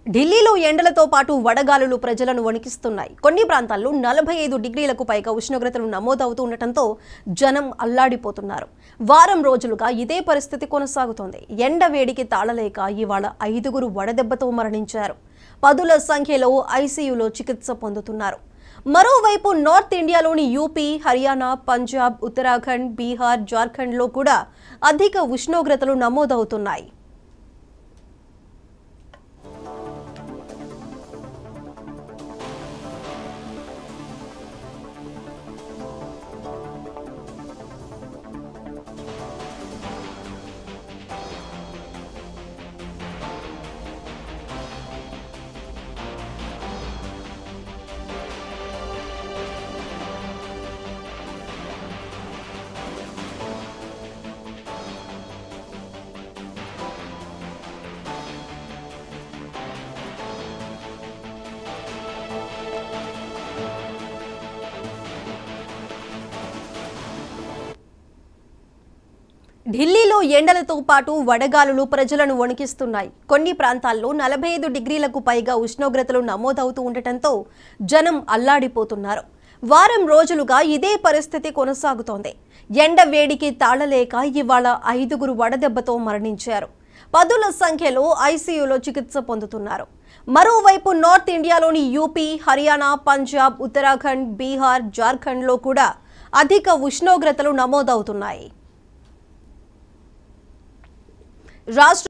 ఢిల్లీలో ఎండలతో పాటు వడగాలులు ప్రజలను వణికిస్తున్నాయి. కొన్ని ప్రాంతాల్లో 45 డిగ్రీలకు పైగా ఉష్ణోగ్రతలు నమోదవుతూ ఉండటంతో జనం అల్లాడిపోతున్నారు. వారం రోజులుగా ఇదే పరిస్థితి కొనసాగుతోంది. ఎండ వేడికి తాళలేక ఇవాళ 5గురు వడదెబ్బతో మరణించారు. పదుల సంఖ్యలో ఐసీయూలో చికిత్స పొందుతున్నారు. మరోవైపు నార్త్ ఇండియాలోని యూపీ, హర్యానా, పంజాబ్, ఉత్తరాఖండ్, బీహార్, జార్ఖండ్లో కూడా అధిక ఉష్ణోగ్రతలు నమోదవుతున్నాయి. ఢిల్లీలో ఎండలతో పాటు వడగాలులు ప్రజలను వణికిస్తున్నాయి. కొన్ని ప్రాంతాల్లో 45 డిగ్రీలకు పైగా ఉష్ణోగ్రతలు నమోదవుతూ ఉండటంతో జనం అల్లాడిపోతున్నారు. వారం రోజులుగా ఇదే పరిస్థితి కొనసాగుతోంది. ఎండ వేడికి తాళలేక ఇవాళ 5గురు వడదెబ్బతో మరణించారు. పదుల సంఖ్యలో ఐసీయూలో చికిత్స పొందుతున్నారు. మరోవైపు నార్త్ ఇండియాలోని యూపీ, హర్యానా, పంజాబ్, ఉత్తరాఖండ్, బీహార్, జార్ఖండ్లో కూడా అధిక ఉష్ణోగ్రతలు నమోదవుతున్నాయి. రాష్ట్ర